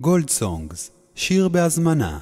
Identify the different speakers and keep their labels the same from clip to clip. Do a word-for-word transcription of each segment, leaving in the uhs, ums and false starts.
Speaker 1: גולד סונגס, שיר בהזמנה.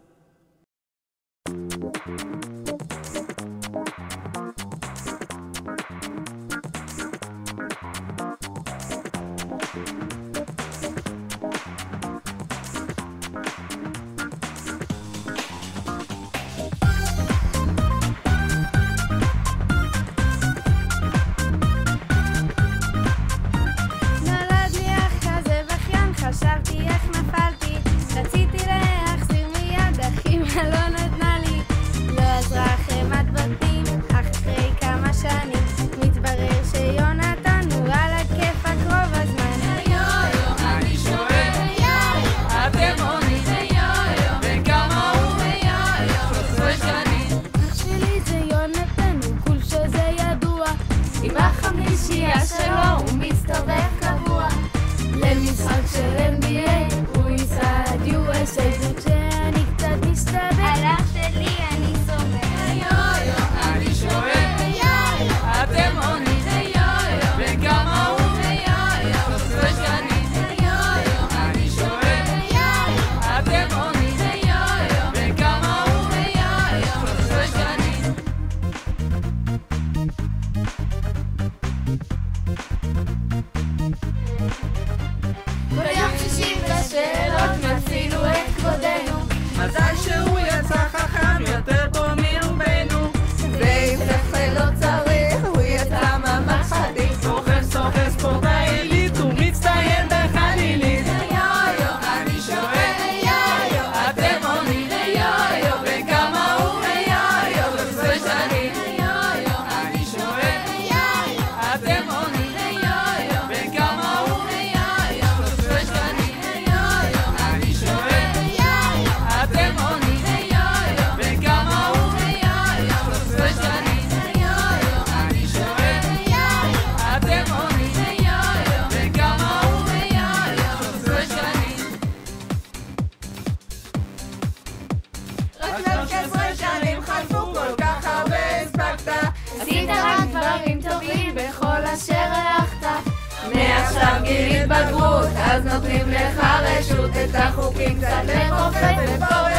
Speaker 2: חשבתי איך נפלתי, רציתי להחזיר מיד, אך אמא לא נתנה לי. לא עזרה חמת בתים, אך אחרי כמה שנים מתברר שיונתן הוא על הכיף הקרוב הזמן.
Speaker 3: היו-יו, אני שואל, אתם עונים, וכמה הוא? שלוש עשרה שנים.
Speaker 2: אח שלי זה יונתן, הוא כול שזה ידוע, עם החמישייה שלו הוא מסתובב קבוע. למשחק של אן בי איי הוא ייסע עד יו אס איי, וכשאני קצת מסתבר על אח שלי אני סומך.
Speaker 3: היו-יו, אני שואל, אתם עונים, וכמה הוא? שלוש עשרה שנים. היו-יו, אני שואל, אתם עונים, וכמה הוא? שלוש עשרה שנים.
Speaker 2: ביום שישי בשאלות נפילו את כבודנו,
Speaker 3: מזל שהוא יצא חכם יותר פה מרובנו,
Speaker 2: ואם תפל לא צריך הוא יצא ממש חדיש.
Speaker 3: סוחר סוחר ספורטאי עילית ומצטיין בחלילית.
Speaker 2: היו-יו,
Speaker 3: אני שואל, אתם עונים, וכמה הוא? שלוש עשרה שנים. אני שואל, אתם עונים, וכמה הוא? שלוש עשרה שנים. אני שואל, אתם עונים, וכמה הוא? שלוש עשרה שנים. אני שואל, אתם עונים, וכמה הוא? שלוש עשרה שנים.
Speaker 2: רק שלוש עשרה שנים חלפו, כל כך הרבה הספקת, עשית רק דברים טובים בכל אשר הלכת. מעכשיו גיל התבגרות, אז נותנים לך רשות את החוקים קצת לחופש ופה